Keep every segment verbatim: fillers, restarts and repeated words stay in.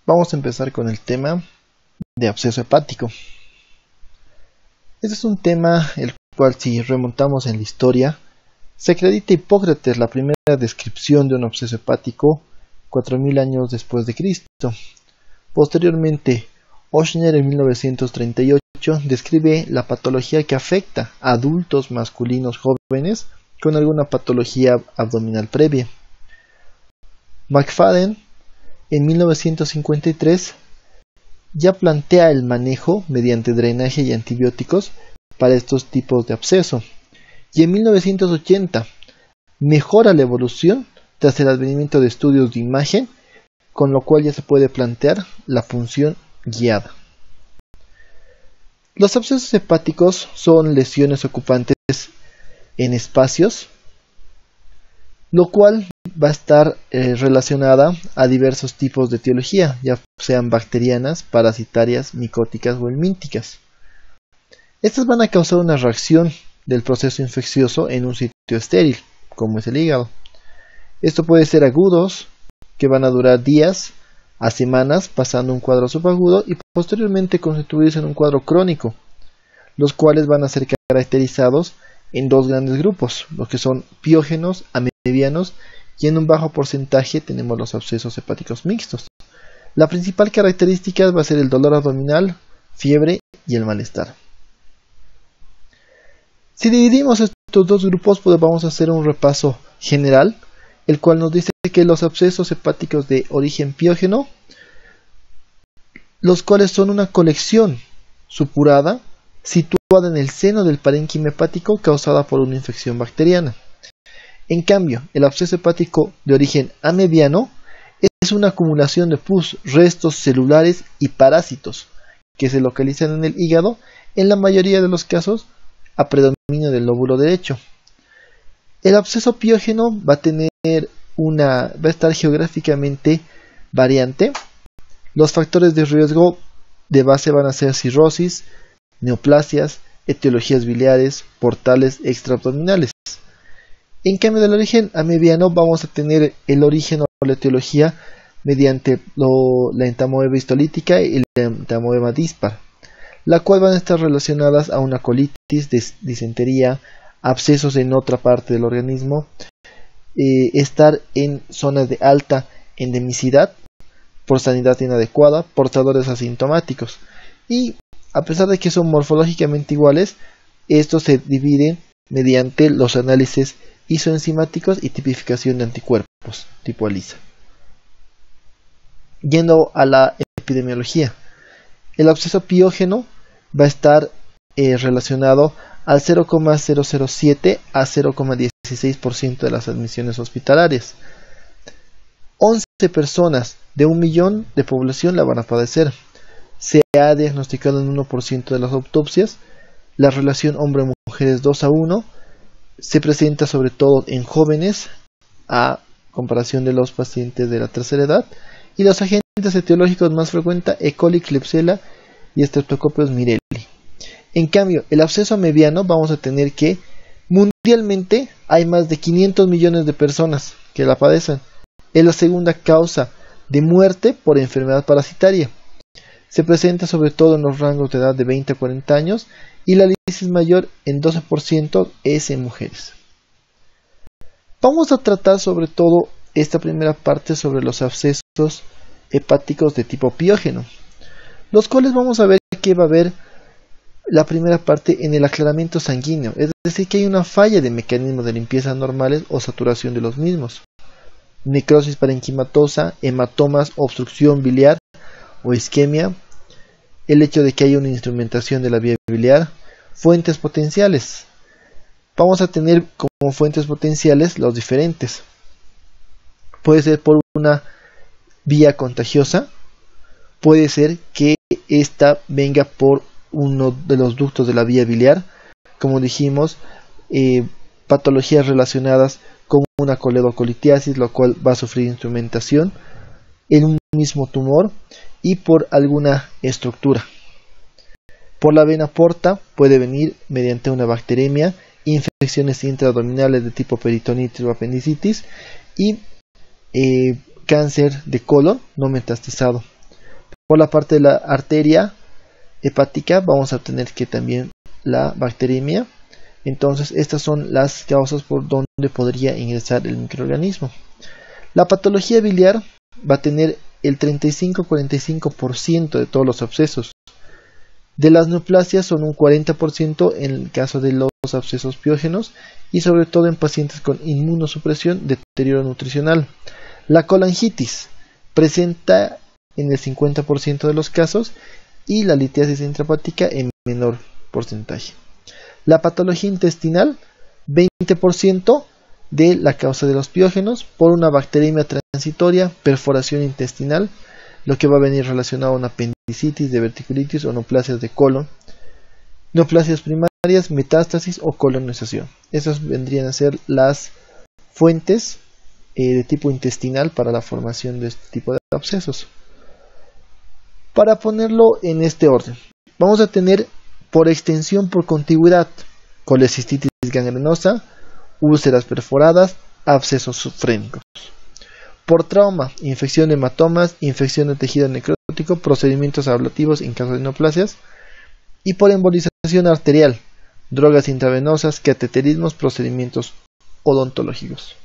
Vamos a empezar con el tema de absceso hepático. Este es un tema el cual, si remontamos en la historia, se acredita Hipócrates la primera descripción de un absceso hepático cuatro mil años después de Cristo. Posteriormente, Ochsner en mil novecientos treinta y ocho describe la patología que afecta a adultos masculinos jóvenes con alguna patología abdominal previa. McFadden en mil novecientos cincuenta y tres ya plantea el manejo mediante drenaje y antibióticos para estos tipos de absceso, y en mil novecientos ochenta mejora la evolución tras el advenimiento de estudios de imagen, con lo cual ya se puede plantear la punción guiada. Los abscesos hepáticos son lesiones ocupantes en espacios, lo cual va a estar eh, relacionada a diversos tipos de etiología, ya sean bacterianas, parasitarias, micóticas o helmínticas. Estas van a causar una reacción del proceso infeccioso en un sitio estéril, como es el hígado. Esto puede ser agudos, que van a durar días a semanas, pasando un cuadro subagudo y posteriormente constituirse en un cuadro crónico, los cuales van a ser caracterizados en dos grandes grupos, los que son piógenos, amebianos, y en un bajo porcentaje tenemos los abscesos hepáticos mixtos. La principal característica va a ser el dolor abdominal, fiebre y el malestar. Si dividimos estos dos grupos, pues vamos a hacer un repaso general, el cual nos dice que los abscesos hepáticos de origen piógeno, los cuales son una colección supurada situada en el seno del parénquima hepático causada por una infección bacteriana. En cambio, el absceso hepático de origen amebiano es una acumulación de pus, restos celulares y parásitos que se localizan en el hígado, en la mayoría de los casos a predominio del lóbulo derecho. El absceso piógeno va a tener una, va a estar geográficamente variante. Los factores de riesgo de base van a ser cirrosis, neoplasias, etiologías biliares, portales extraabdominales. En cambio, del origen amebiano vamos a tener el origen o la etiología mediante lo, la entamoeba histolítica y la entamoeba dispar, la cual van a estar relacionadas a una colitis, disentería, abscesos en otra parte del organismo, eh, estar en zonas de alta endemicidad por sanidad inadecuada, portadores asintomáticos, y a pesar de que son morfológicamente iguales, estos se dividen mediante los análisis isoenzimáticos y tipificación de anticuerpos tipo ELISA. Yendo a la epidemiología, el absceso piógeno va a estar eh, relacionado al cero coma cero cero siete a cero coma dieciséis por ciento de las admisiones hospitalarias. once personas de un millón de población la van a padecer. Se ha diagnosticado en uno por ciento de las autopsias. La relación hombre-mujer es dos a uno. Se presenta sobre todo en jóvenes a comparación de los pacientes de la tercera edad, y los agentes etiológicos más frecuentes E. coli, Klebsiella y Streptococcus mirelli. En cambio, el absceso amebiano vamos a tener que mundialmente hay más de quinientos millones de personas que la padecen. Es la segunda causa de muerte por enfermedad parasitaria. Se presenta sobre todo en los rangos de edad de veinte a cuarenta años, y la lisis mayor en doce por ciento es en mujeres. Vamos a tratar sobre todo esta primera parte sobre los abscesos hepáticos de tipo piógeno, los cuales vamos a ver que va a haber la primera parte en el aclaramiento sanguíneo, es decir, que hay una falla de mecanismos de limpieza normales o saturación de los mismos, necrosis parenquimatosa, hematomas, obstrucción biliar o isquemia, el hecho de que haya una instrumentación de la vía biliar, fuentes potenciales. Vamos a tener como fuentes potenciales los diferentes. Puede ser por una vía contagiosa, puede ser que esta venga por uno de los ductos de la vía biliar, como dijimos, eh, patologías relacionadas con una coledocolitiasis, lo cual va a sufrir instrumentación en un mismo tumor, y por alguna estructura. Por la vena porta puede venir mediante una bacteremia, infecciones intraabdominales de tipo peritonitis o apendicitis, y eh, cáncer de colon no metastizado. Por la parte de la arteria hepática vamos a obtener que también la bacteremia. Entonces estas son las causas por donde podría ingresar el microorganismo. La patología biliar va a tener el treinta y cinco a cuarenta y cinco por ciento de todos los abscesos. De las neoplasias son un cuarenta por ciento en el caso de los abscesos piógenos y sobre todo en pacientes con inmunosupresión, deterioro nutricional. La colangitis presenta en el cincuenta por ciento de los casos y la litiasis intrahepática en menor porcentaje. La patología intestinal, veinte por ciento de la causa de los piógenos por una bacteremia transitoria, perforación intestinal, lo que va a venir relacionado a una apendicitis, diverticulitis o neoplasias de colon, neoplasias primarias, metástasis o colonización. Esas vendrían a ser las fuentes eh, de tipo intestinal para la formación de este tipo de abscesos. Para ponerlo en este orden, vamos a tener por extensión por contigüidad colecistitis gangrenosa, úlceras perforadas, abscesos frénicos. Por trauma, infección de hematomas, infección de tejido necrótico, procedimientos ablativos en caso de neoplasias. Y por embolización arterial, drogas intravenosas, cateterismos, procedimientos odontológicos.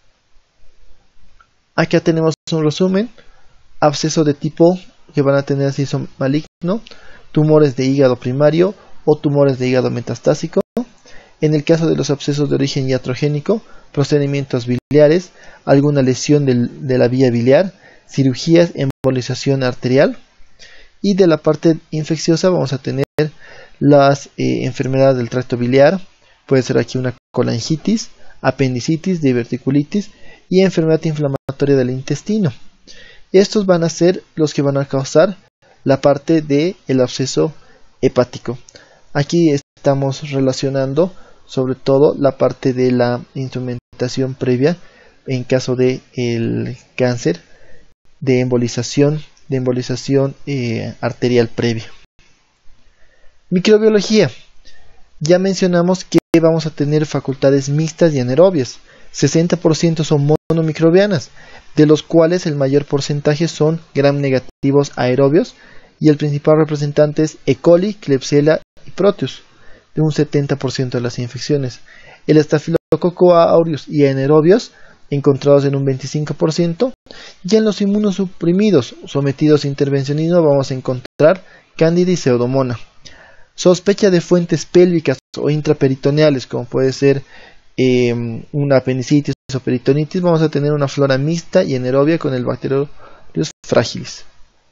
Acá tenemos un resumen. Absceso de tipo que van a tener cisto maligno, tumores de hígado primario o tumores de hígado metastásico. En el caso de los abscesos de origen iatrogénico, procedimientos biliares, alguna lesión del, de la vía biliar, cirugías, embolización arterial. Y de la parte infecciosa vamos a tener las eh, enfermedades del tracto biliar, puede ser aquí una colangitis, apendicitis, diverticulitis y enfermedad inflamatoria del intestino. Estos van a ser los que van a causar la parte del absceso hepático. Aquí estamos relacionando sobre todo la parte de la instrumentación previa en caso de el cáncer de embolización de embolización eh, arterial previa. Microbiología. Ya mencionamos que vamos a tener facultades mixtas y anaerobias. sesenta por ciento son monomicrobianas, de los cuales el mayor porcentaje son gram negativos aerobios y el principal representante es E. coli, Klebsiella y Proteus, de un setenta por ciento de las infecciones. El estafilococo aureus y anaerobios encontrados en un veinticinco por ciento, y en los inmunosuprimidos sometidos a intervencionismo vamos a encontrar Candida y Pseudomonas. Sospecha de fuentes pélvicas o intraperitoneales, como puede ser eh, una apendicitis o peritonitis, vamos a tener una flora mixta y anaerobia con el Bacteroides fragilis.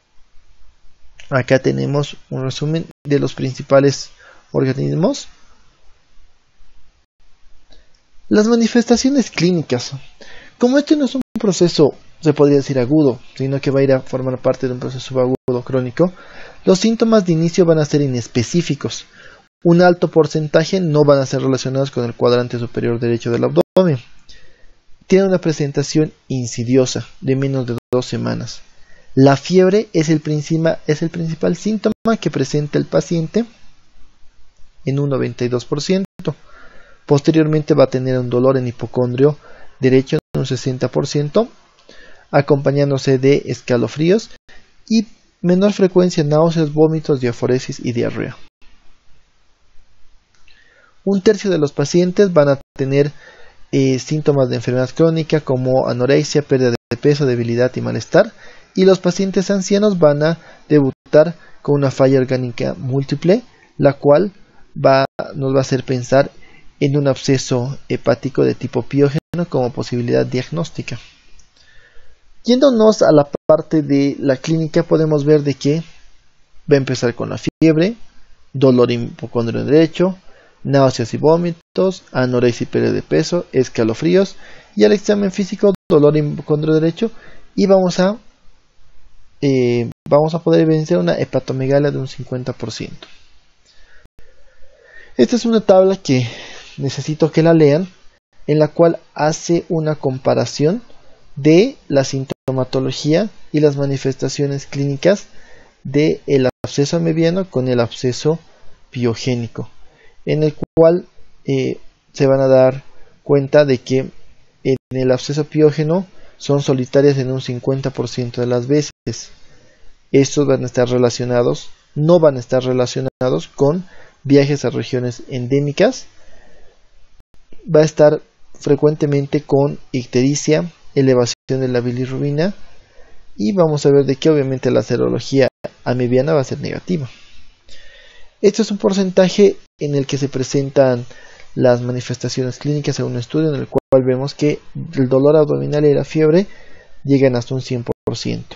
Acá tenemos un resumen de los principales organismos. Las manifestaciones clínicas. Como este no es un proceso, se podría decir agudo, sino que va a ir a formar parte de un proceso subagudo crónico, los síntomas de inicio van a ser inespecíficos. Un alto porcentaje no van a ser relacionados con el cuadrante superior derecho del abdomen. Tiene una presentación insidiosa de menos de dos semanas. La fiebre es el, principal, es el principal síntoma que presenta el paciente en un noventa y dos por ciento. Posteriormente va a tener un dolor en hipocondrio derecho en un sesenta por ciento, acompañándose de escalofríos y menor frecuencia náuseas, vómitos, diaforesis y diarrea. Un tercio de los pacientes van a tener eh, síntomas de enfermedad crónica como anorexia, pérdida de peso, debilidad y malestar, y los pacientes ancianos van a debutar con una falla orgánica múltiple, la cual va, nos va a hacer pensar en un absceso hepático de tipo piógeno como posibilidad diagnóstica. Yéndonos a la parte de la clínica, podemos ver de que va a empezar con la fiebre, dolor hipocondrio derecho, náuseas y vómitos, anorexia y pérdida de peso, escalofríos, y al examen físico dolor hipocondrio derecho, y vamos a eh, vamos a poder evidenciar una hepatomegalia de un cincuenta por ciento. Esta es una tabla que necesito que la lean, en la cual hace una comparación de la sintomatología y las manifestaciones clínicas del absceso mediano con el absceso piogénico, en el cual eh, se van a dar cuenta de que en el absceso piógeno son solitarias en un cincuenta por ciento de las veces, Estos van a estar relacionados, no van a estar relacionados con viajes a regiones endémicas. Va a estar frecuentemente con ictericia, elevación de la bilirrubina, y vamos a ver de que obviamente la serología amibiana va a ser negativa. Este es un porcentaje en el que se presentan las manifestaciones clínicas en un estudio en el cual vemos que el dolor abdominal y la fiebre llegan hasta un cien por ciento.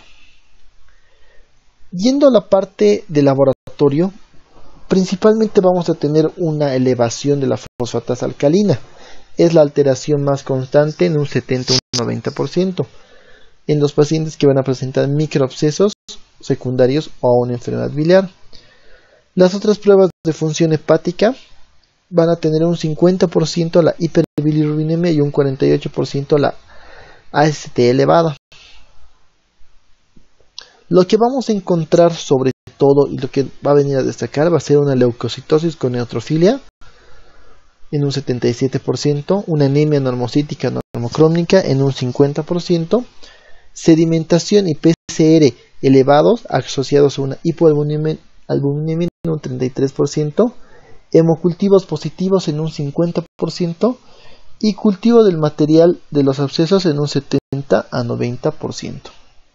Yendo a la parte de laboratorio, principalmente vamos a tener una elevación de la fosfatasa alcalina. Es la alteración más constante en un setenta a un noventa por ciento en los pacientes que van a presentar microabscesos secundarios o una enfermedad biliar. Las otras pruebas de función hepática van a tener un cincuenta por ciento la hiperbilirrubinemia y un cuarenta y ocho por ciento la A S T elevada. Lo que vamos a encontrar sobre todo y lo que va a venir a destacar va a ser una leucocitosis con neutrofilia en un setenta y siete por ciento, una anemia normocítica normocrónica en un cincuenta por ciento, sedimentación y P C R elevados asociados a una hipoalbuminemia en un treinta y tres por ciento, hemocultivos positivos en un cincuenta por ciento y cultivo del material de los abscesos en un setenta a noventa por ciento.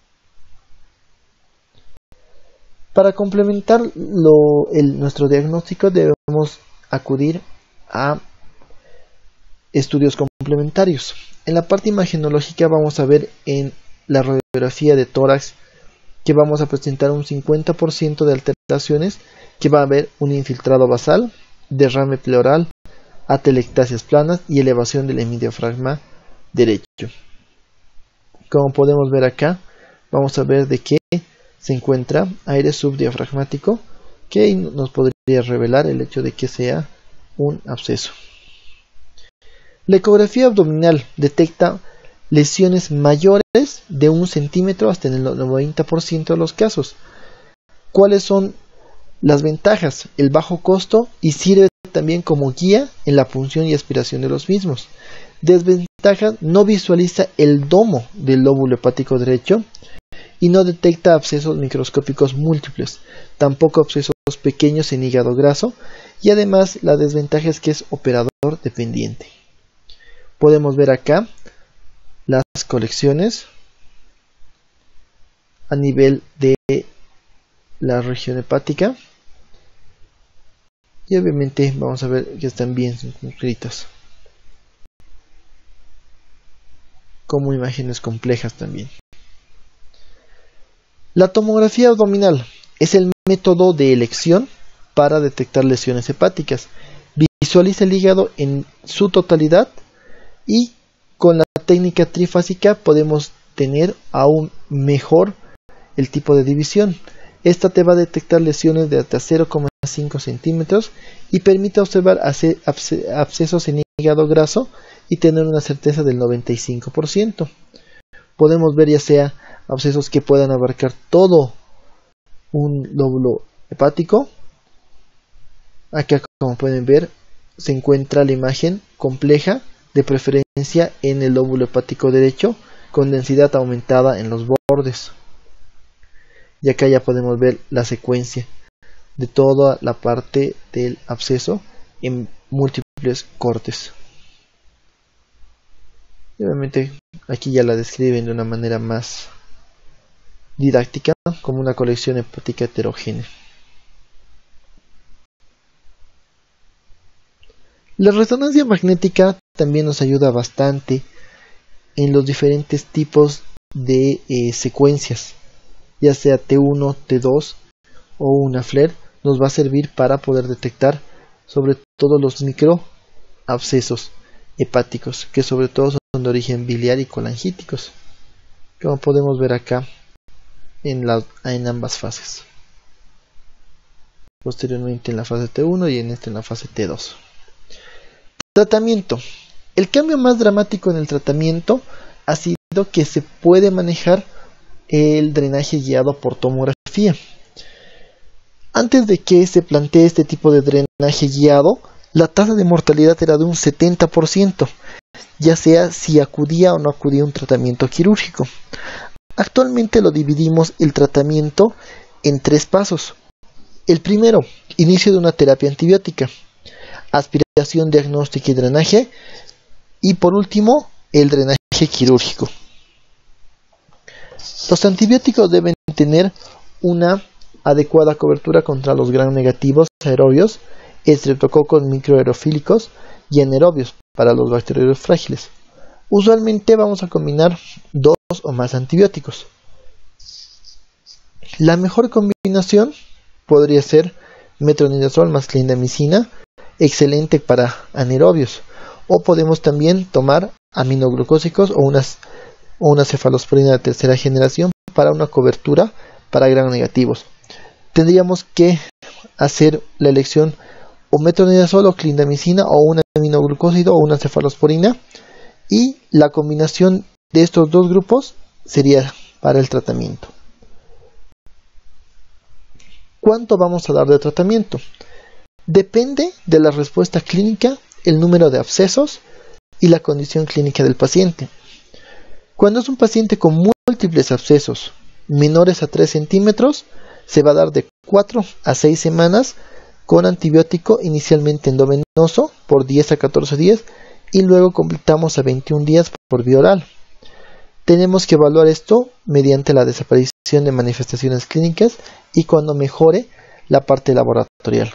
Para complementar lo, el, nuestro diagnóstico debemos acudir a estudios complementarios. En la parte imagenológica vamos a ver en la radiografía de tórax que vamos a presentar un cincuenta por ciento de alteraciones, que va a haber un infiltrado basal, derrame pleural, atelectasias planas y elevación del hemidiafragma derecho. Como podemos ver acá, vamos a ver de qué se encuentra aire subdiafragmático, que nos podría revelar el hecho de que sea un absceso. La ecografía abdominal detecta lesiones mayores de un centímetro hasta en el noventa por ciento de los casos. ¿Cuáles son las ventajas? El bajo costo y sirve también como guía en la punción y aspiración de los mismos. Desventajas: no visualiza el domo del lóbulo hepático derecho y no detecta abscesos microscópicos múltiples, tampoco abscesos pequeños en hígado graso, y además la desventaja es que es operador dependiente. Podemos ver acá las colecciones a nivel de la región hepática y obviamente vamos a ver que están bien circunscritas como imágenes complejas también. La tomografía abdominal es el método de elección para detectar lesiones hepáticas. Visualiza el hígado en su totalidad y con la técnica trifásica podemos tener aún mejor el tipo de división. Esta te va a detectar lesiones de hasta cero coma cinco centímetros y permite observar abscesos en hígado graso y tener una certeza del noventa y cinco por ciento. Podemos ver ya sea abscesos que puedan abarcar todo un lóbulo hepático. Acá, como pueden ver, se encuentra la imagen compleja, de preferencia en el lóbulo hepático derecho, con densidad aumentada en los bordes. Y acá ya podemos ver la secuencia de toda la parte del absceso en múltiples cortes. Y obviamente aquí ya la describen de una manera más didáctica, como una colección hepática heterogénea. La resonancia magnética también nos ayuda bastante en los diferentes tipos de eh, secuencias, ya sea T uno, T dos o una F L A R, nos va a servir para poder detectar sobre todo los microabscesos hepáticos, que sobre todo son de origen biliar y colangíticos, como podemos ver acá en, la, en ambas fases, posteriormente en la fase T uno y en esta en la fase T dos. Tratamiento. El cambio más dramático en el tratamiento ha sido que se puede manejar el drenaje guiado por tomografía. Antes de que se plantee este tipo de drenaje guiado, la tasa de mortalidad era de un setenta por ciento, ya sea si acudía o no acudía a un tratamiento quirúrgico. Actualmente lo dividimos el tratamiento en tres pasos. El primero, inicio de una terapia antibiótica, aspiración, diagnóstico y drenaje, y por último, el drenaje quirúrgico. Los antibióticos deben tener una adecuada cobertura contra los gram negativos aerobios, estreptococos microaerofílicos y anaerobios para los bacteriófagos frágiles. Usualmente vamos a combinar dos o más antibióticos. La mejor combinación podría ser metronidazol más clindamicina, excelente para anaerobios, o podemos también tomar aminoglucósicos o unas o una cefalosporina de tercera generación para una cobertura para gram negativos. Tendríamos que hacer la elección o metronidazol o clindamicina o un aminoglucósido o una cefalosporina, y la combinación de estos dos grupos sería para el tratamiento. ¿Cuánto vamos a dar de tratamiento? Depende de la respuesta clínica, el número de abscesos y la condición clínica del paciente. Cuando es un paciente con múltiples abscesos menores a tres centímetros, se va a dar de cuatro a seis semanas con antibiótico inicialmente endovenoso por diez a catorce días y luego completamos a veintiún días por vía oral. Tenemos que evaluar esto mediante la desaparición de manifestaciones clínicas y cuando mejore la parte laboratorial.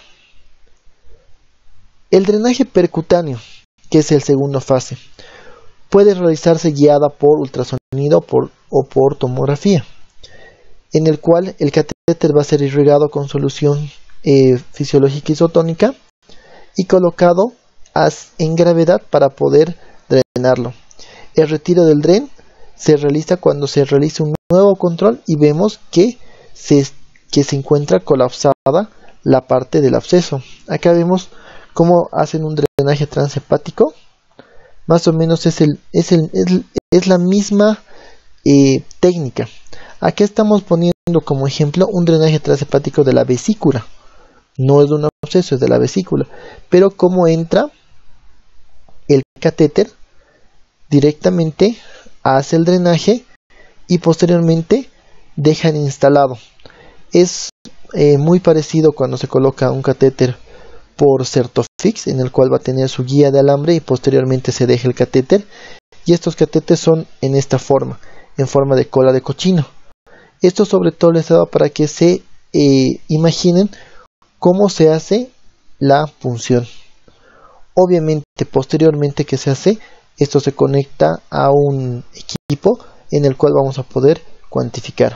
El drenaje percutáneo, que es el segundo fase, puede realizarse guiada por ultrasonido por, o por tomografía, en el cual el catéter va a ser irrigado con solución eh, fisiológica isotónica y colocado as, en gravedad para poder drenarlo. El retiro del dren se realiza cuando se realiza un nuevo control y vemos que se, que se encuentra colapsada la parte del absceso. Acá vemos cómo hacen un drenaje transhepático. Más o menos es, el, es, el, es, es la misma eh, técnica. Aquí estamos poniendo como ejemplo un drenaje transhepático de la vesícula. No es de un absceso, es de la vesícula. Pero cómo entra el catéter directamente hace el drenaje y posteriormente dejan instalado. Es eh, muy parecido cuando se coloca un catéter por Certofix, en el cual va a tener su guía de alambre y posteriormente se deja el catéter, y estos catéteres son en esta forma, en forma de cola de cochino. Esto sobre todo les he dado para que se eh, imaginen cómo se hace la punción. Obviamente posteriormente que se hace, esto se conecta a un equipo en el cual vamos a poder cuantificar.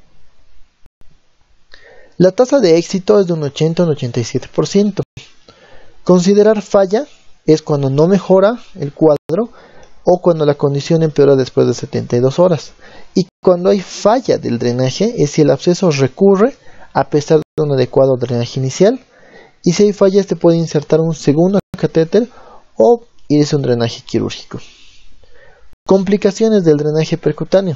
La tasa de éxito es de un ochenta a un ochenta y siete por ciento. Considerar falla es cuando no mejora el cuadro o cuando la condición empeora después de setenta y dos horas. Y cuando hay falla del drenaje es si el absceso recurre a pesar de un adecuado drenaje inicial. Y si hay falla, se puede insertar un segundo catéter o irse a un drenaje quirúrgico. Complicaciones del drenaje percutáneo.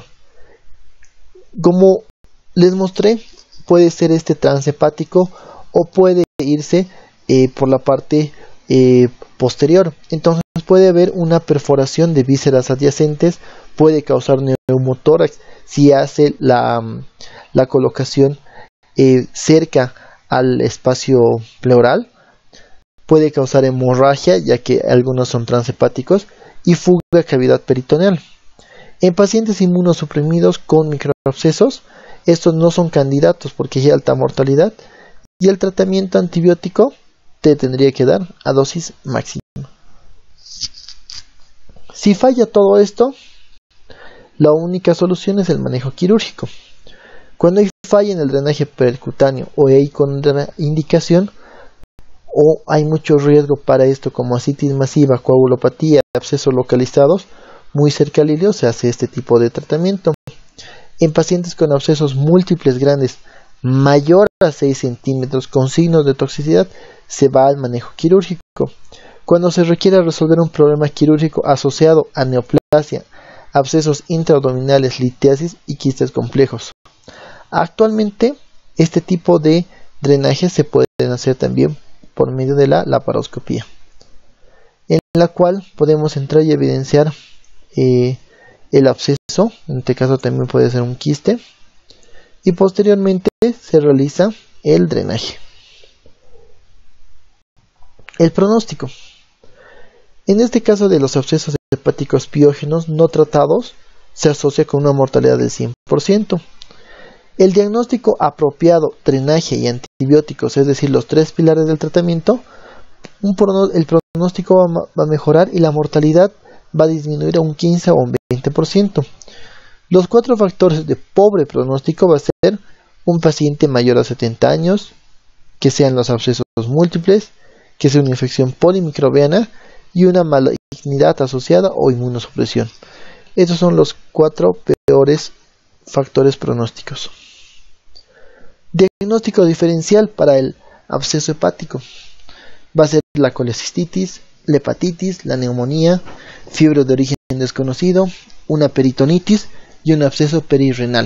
Como les mostré, puede ser este transhepático o puede irse eh, por la parte eh, posterior. Entonces puede haber una perforación de vísceras adyacentes, puede causar neumotórax si hace la, la colocación eh, cerca al espacio pleural, puede causar hemorragia ya que algunos son transhepáticos y fuga de cavidad peritoneal. En pacientes inmunosuprimidos con microabscesos, estos no son candidatos porque hay alta mortalidad y el tratamiento antibiótico te tendría que dar a dosis máxima. Si falla todo esto, la única solución es el manejo quirúrgico. Cuando hay falla en el drenaje percutáneo o hay contraindicación o hay mucho riesgo para esto como ascitis masiva, coagulopatía, abscesos localizados muy cerca al hilio, se hace este tipo de tratamiento. En pacientes con abscesos múltiples grandes mayor a seis centímetros con signos de toxicidad se va al manejo quirúrgico. Cuando se requiere resolver un problema quirúrgico asociado a neoplasia, abscesos intraabdominales, litiasis y quistes complejos. Actualmente este tipo de drenajes se pueden hacer también por medio de la laparoscopía, en la cual podemos entrar y evidenciar eh, el absceso, en este caso también puede ser un quiste, y posteriormente se realiza el drenaje. El pronóstico. En este caso de los abscesos hepáticos piógenos no tratados, se asocia con una mortalidad del cien por ciento. El diagnóstico apropiado, drenaje y antibióticos, es decir, los tres pilares del tratamiento, un prono el pronóstico va, va a mejorar y la mortalidad va a disminuir a un quince o un veinte por ciento. Los cuatro factores de pobre pronóstico va a ser un paciente mayor a setenta años, que sean los abscesos múltiples, que sea una infección polimicrobiana y una malignidad asociada o inmunosupresión. Estos son los cuatro peores factores pronósticos. Diagnóstico diferencial para el absceso hepático va a ser la colecistitis, la hepatitis, la neumonía, fiebre de origen desconocido, una peritonitis y un absceso perirrenal.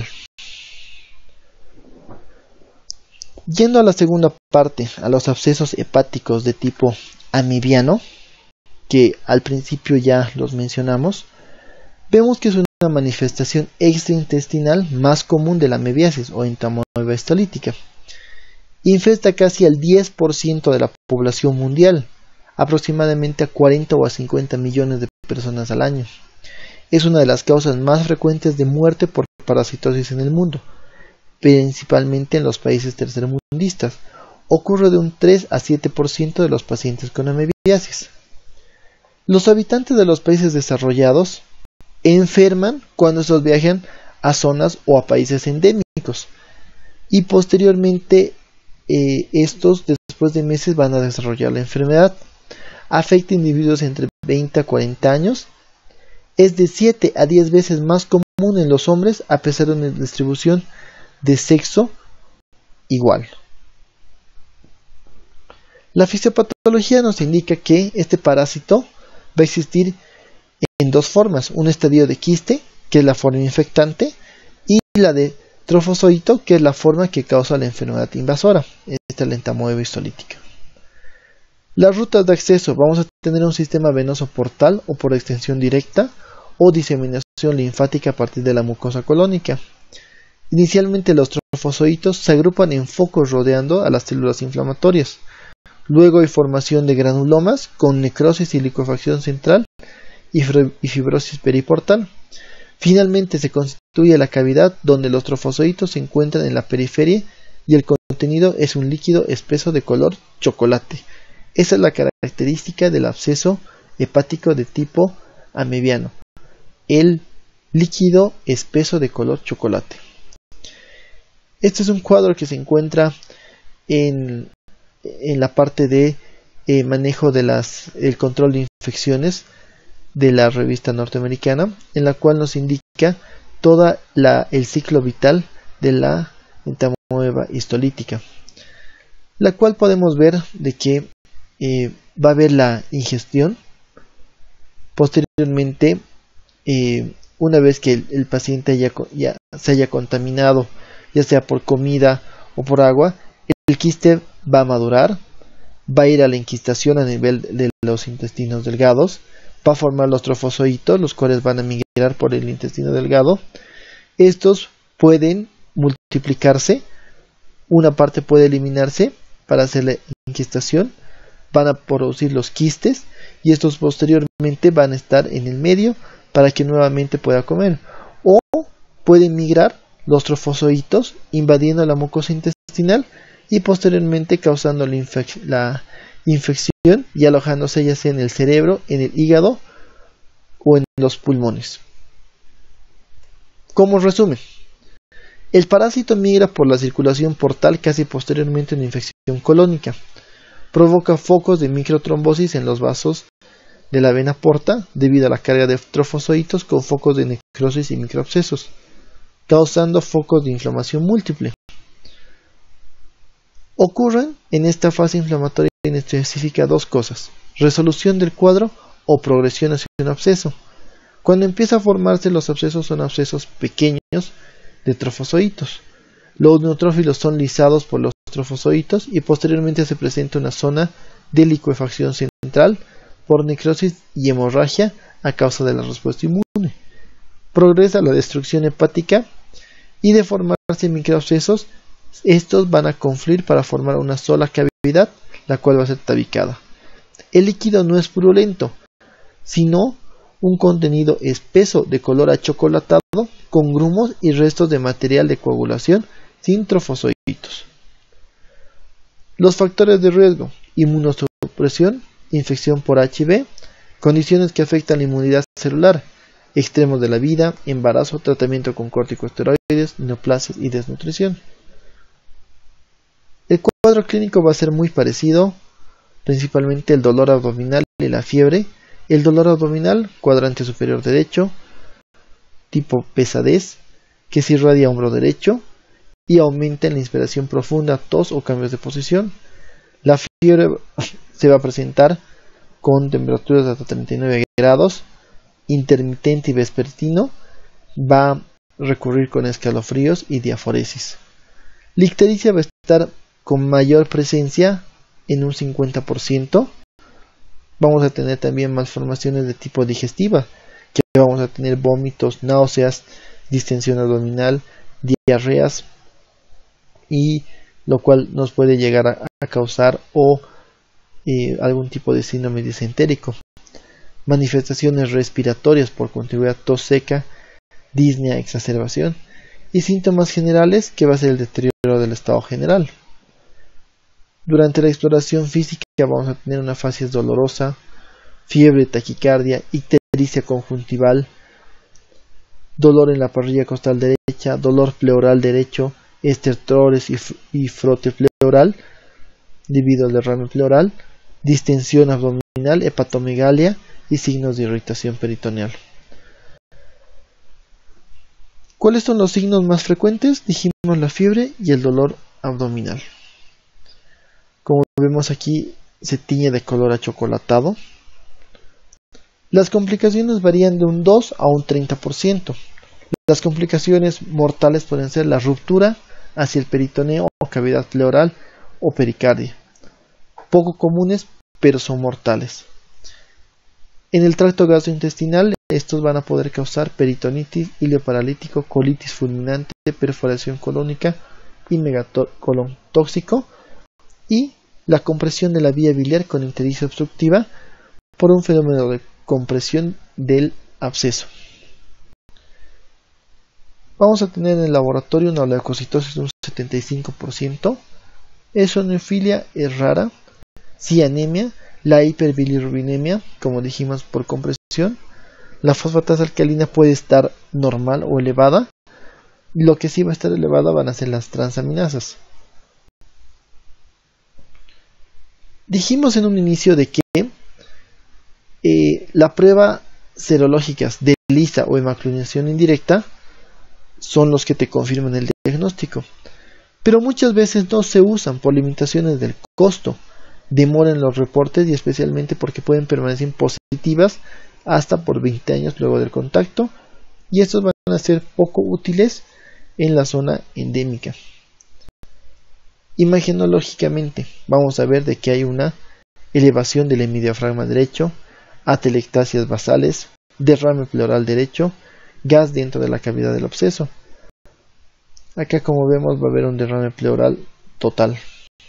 Yendo a la segunda parte, a los abscesos hepáticos de tipo amibiano, que al principio ya los mencionamos, vemos que es una manifestación extraintestinal más común de la mebiasis o entamoeba histolítica. Infesta casi al diez por ciento de la población mundial, aproximadamente a cuarenta o a cincuenta millones de personas al año. Es una de las causas más frecuentes de muerte por parasitosis en el mundo, principalmente en los países tercermundistas. Ocurre de un tres a siete por ciento de los pacientes con amebiasis. Los habitantes de los países desarrollados enferman cuando estos viajan a zonas o a países endémicos y posteriormente eh, estos después de meses van a desarrollar la enfermedad. Afecta a individuos entre veinte a cuarenta años. Es de siete a diez veces más común en los hombres a pesar de una distribución de sexo igual. La fisiopatología nos indica que este parásito va a existir en dos formas, un estadio de quiste, que es la forma infectante, y la de trofozoito, que es la forma que causa la enfermedad invasora. Esta es la entamoeba histolítica. Las rutas de acceso, vamos a tener un sistema venoso portal o por extensión directa o diseminación linfática a partir de la mucosa colónica. Inicialmente los trofozoitos se agrupan en focos rodeando a las células inflamatorias. Luego hay formación de granulomas con necrosis y licuefacción central y fibrosis periportal. Finalmente se constituye la cavidad donde los trofozoitos se encuentran en la periferia y el contenido es un líquido espeso de color chocolate. Esa es la característica del absceso hepático de tipo amebiano, el líquido espeso de color chocolate. Este es un cuadro que se encuentra en, en la parte de eh, manejo de las, el control de infecciones de la revista norteamericana, en la cual nos indica todo el ciclo vital de la entamoeba histolítica, la cual podemos ver de que eh, va a haber la ingestión. Posteriormente, eh, una vez que el, el paciente haya, ya se haya contaminado, ya sea por comida o por agua, el quiste va a madurar, va a ir a la enquistación a nivel de los intestinos delgados, va a formar los trofozoitos, los cuales van a migrar por el intestino delgado. Estos pueden multiplicarse, una parte puede eliminarse para hacer la enquistación, van a producir los quistes y estos posteriormente van a estar en el medio para que nuevamente pueda comer, o pueden migrar los trofozoitos invadiendo la mucosa intestinal y posteriormente causando la, infec la infección y alojándose ya sea en el cerebro, en el hígado o en los pulmones. Como resumen, el parásito migra por la circulación portal casi posteriormente a una infección colónica. Provoca focos de microtrombosis en los vasos de la vena porta debido a la carga de trofozoitos con focos de necrosis y microabscesos, causando focos de inflamación múltiple. Ocurren en esta fase inflamatoria inespecífica dos cosas: resolución del cuadro o progresión hacia un absceso. Cuando empieza a formarse, los abscesos son abscesos pequeños de trofozoitos. Los neutrófilos son lisados por los trofozoitos y posteriormente se presenta una zona de licuefacción central por necrosis y hemorragia a causa de la respuesta inmune. progresa la destrucción hepática y de formarse microabscesos, estos van a confluir para formar una sola cavidad, la cual va a ser tabicada. El líquido no es purulento, sino un contenido espeso de color achocolatado con grumos y restos de material de coagulación sin trofosoditos. Los factores de riesgo: inmunosupresión, infección por H I V, condiciones que afectan la inmunidad celular, extremos de la vida, embarazo, tratamiento con corticosteroides, neoplasias y desnutrición. El cuadro clínico va a ser muy parecido, principalmente el dolor abdominal y la fiebre. El dolor abdominal, cuadrante superior derecho, tipo pesadez, que se irradia a hombro derecho y aumenta en la inspiración profunda, tos o cambios de posición. La fiebre se va a presentar con temperaturas de hasta treinta y nueve grados, intermitente y vespertino, va a recurrir con escalofríos y diaforesis. La ictericia va a estar con mayor presencia en un cincuenta por ciento. Vamos a tener también malformaciones de tipo digestiva, que vamos a tener vómitos, náuseas, distensión abdominal, diarreas, y lo cual nos puede llegar a, a causar o eh, algún tipo de síndrome disentérico. Manifestaciones respiratorias por continuidad, tos seca, disnea, exacerbación, y síntomas generales, que va a ser el deterioro del estado general. Durante la exploración física vamos a tener una facies dolorosa, fiebre, taquicardia, ictericia conjuntival, dolor en la parrilla costal derecha, dolor pleural derecho, estertores y, y frote pleural debido al derrame pleural, distensión abdominal, hepatomegalia y signos de irritación peritoneal. ¿Cuáles son los signos más frecuentes? Dijimos la fiebre y el dolor abdominal. Como vemos aquí, se tiñe de color achocolatado. Las complicaciones varían de un dos a un treinta por ciento. Las complicaciones mortales pueden ser la ruptura hacia el peritoneo o cavidad pleural o pericardia. Poco comunes, pero son mortales. En el tracto gastrointestinal, estos van a poder causar peritonitis, hilo paralítico, colitis fulminante, perforación colónica y megacolon tóxico, y la compresión de la vía biliar con ictericia obstructiva por un fenómeno de compresión del absceso. Vamos a tener en el laboratorio una leucocitosis de un setenta y cinco por ciento, eosinofilia es rara, sí anemia, la hiperbilirrubinemia, como dijimos, por compresión. La fosfatasa alcalina puede estar normal o elevada. Lo que sí va a estar elevada van a ser las transaminasas. Dijimos en un inicio de que eh, la prueba serológicas de ELISA o hemaclonización indirecta son los que te confirman el diagnóstico, pero muchas veces no se usan por limitaciones del costo, demoran los reportes y especialmente porque pueden permanecer positivas hasta por veinte años luego del contacto, y estos van a ser poco útiles en la zona endémica. Imagenológicamente vamos a ver de que hay una elevación del hemidiafragma derecho, atelectasias basales, derrame pleural derecho, gas dentro de la cavidad del absceso. Acá, como vemos, va a haber un derrame pleural total.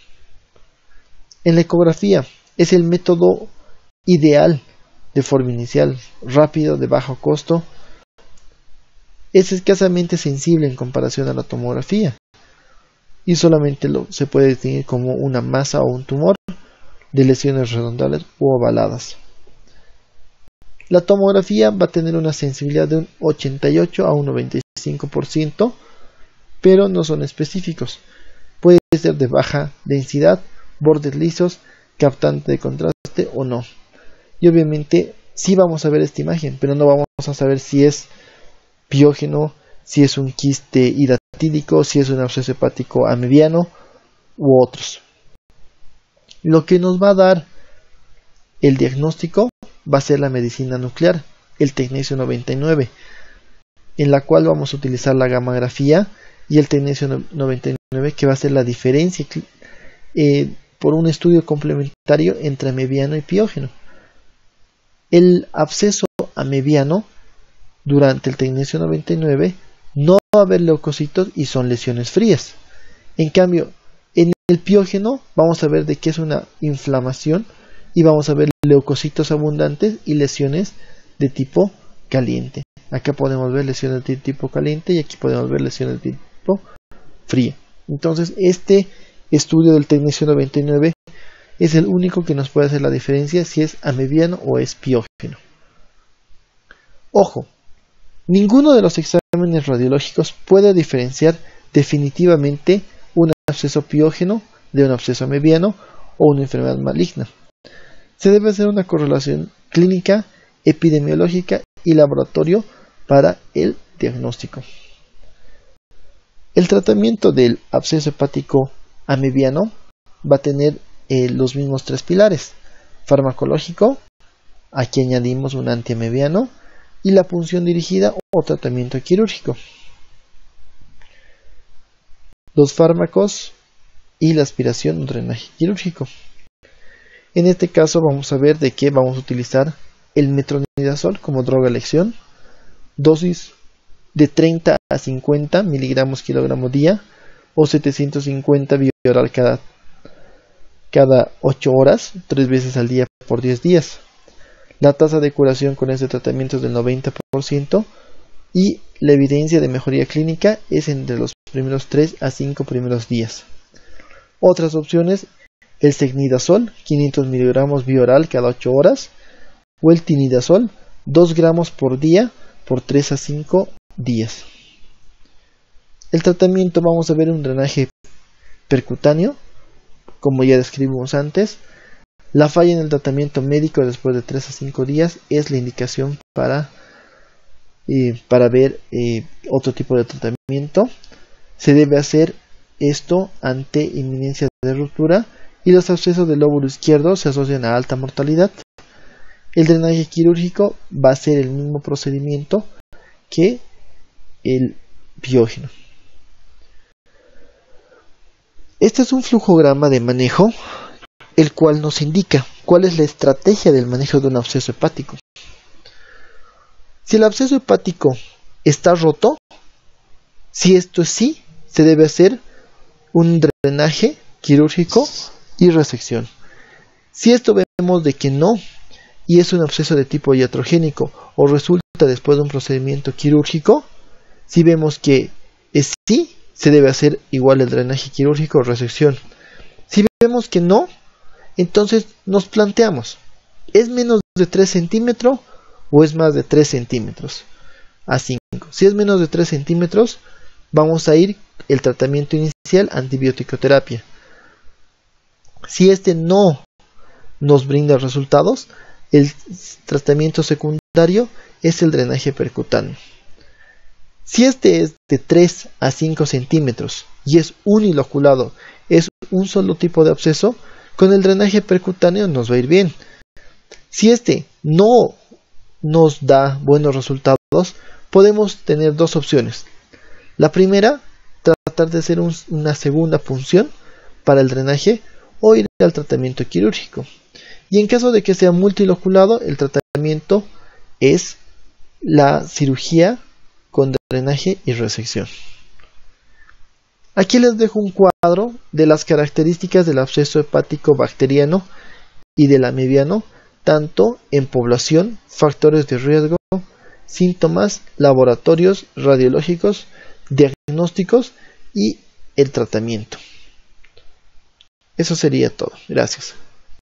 En la ecografía es el método ideal de forma inicial, rápido, de bajo costo. Es escasamente sensible en comparación a la tomografía y solamente lo, se puede distinguir como una masa o un tumor de lesiones redondales u ovaladas. La tomografía va a tener una sensibilidad de un ochenta y ocho a un noventa y cinco por ciento, pero no son específicos. Puede ser de baja densidad, bordes lisos, captante de contraste o no. Y obviamente sí vamos a ver esta imagen, pero no vamos a saber si es piógeno, si es un quiste hidatídico, si es un absceso hepático amebiano u otros. Lo que nos va a dar el diagnóstico va a ser la medicina nuclear, el tecnesio noventa y nueve, en la cual vamos a utilizar la gammagrafía y el tecnesio noventa y nueve, que va a ser la diferencia eh, por un estudio complementario entre amebiano y piógeno. El absceso amebiano durante el tecnecio noventa y nueve no va a haber leucocitos y son lesiones frías. En cambio, en el piógeno vamos a ver de qué es una inflamación y vamos a ver leucocitos abundantes y lesiones de tipo caliente. Acá podemos ver lesiones de tipo caliente y aquí podemos ver lesiones de tipo fría. Entonces este estudio del tecnecio noventa y nueve es el único que nos puede hacer la diferencia si es amebiano o es piógeno. Ojo, ninguno de los exámenes radiológicos puede diferenciar definitivamente un absceso piógeno de un absceso amebiano o una enfermedad maligna. Se debe hacer una correlación clínica, epidemiológica y laboratorio para el diagnóstico. El tratamiento del absceso hepático amebiano va a tener eh, los mismos tres pilares: farmacológico, aquí añadimos un antiamebiano, y la punción dirigida o tratamiento quirúrgico. Los fármacos y la aspiración o drenaje quirúrgico. En este caso vamos a ver de qué vamos a utilizar el metronidazol como droga a elección, dosis de treinta a cincuenta miligramos kilogramo día o setecientos cincuenta vía oral cada, cada ocho horas, tres veces al día por diez días. La tasa de curación con este tratamiento es del noventa por ciento y la evidencia de mejoría clínica es entre los primeros tres a cinco primeros días. Otras opciones: el secnidazol, quinientos miligramos vía oral cada ocho horas, o el tinidazol, dos gramos por día por tres a cinco días. El tratamiento, vamos a ver un drenaje percutáneo, como ya describimos antes. La falla en el tratamiento médico después de tres a cinco días es la indicación para, eh, para ver eh, otro tipo de tratamiento. Se debe hacer esto ante inminencia de ruptura y los abscesos del lóbulo izquierdo se asocian a alta mortalidad. El drenaje quirúrgico va a ser el mismo procedimiento que el piógeno. Este es un flujograma de manejo, el cual nos indica cuál es la estrategia del manejo de un absceso hepático. Si el absceso hepático está roto, si esto es sí, se debe hacer un drenaje quirúrgico y resección. Si esto vemos de que no, y es un absceso de tipo iatrogénico o resulta después de un procedimiento quirúrgico, si vemos que es sí, se debe hacer igual el drenaje quirúrgico o resección. Si vemos que no, entonces nos planteamos, ¿es menos de tres centímetros o es más de tres centímetros? A cinco. Si es menos de tres centímetros, vamos a ir el tratamiento inicial, antibiótico-terapia. Si este no nos brinda resultados, el tratamiento secundario es el drenaje percutáneo. Si este es de tres a cinco centímetros y es uniloculado, es un solo tipo de absceso, con el drenaje percutáneo nos va a ir bien. Si este no nos da buenos resultados, podemos tener dos opciones. La primera, tratar de hacer un, una segunda punción para el drenaje o ir al tratamiento quirúrgico. Y en caso de que sea multiloculado, el tratamiento es la cirugía con drenaje y resección. Aquí les dejo un cuadro de las características del absceso hepático bacteriano y del amebiano, tanto en población, factores de riesgo, síntomas, laboratorios, radiológicos, diagnósticos y el tratamiento. Eso sería todo. Gracias.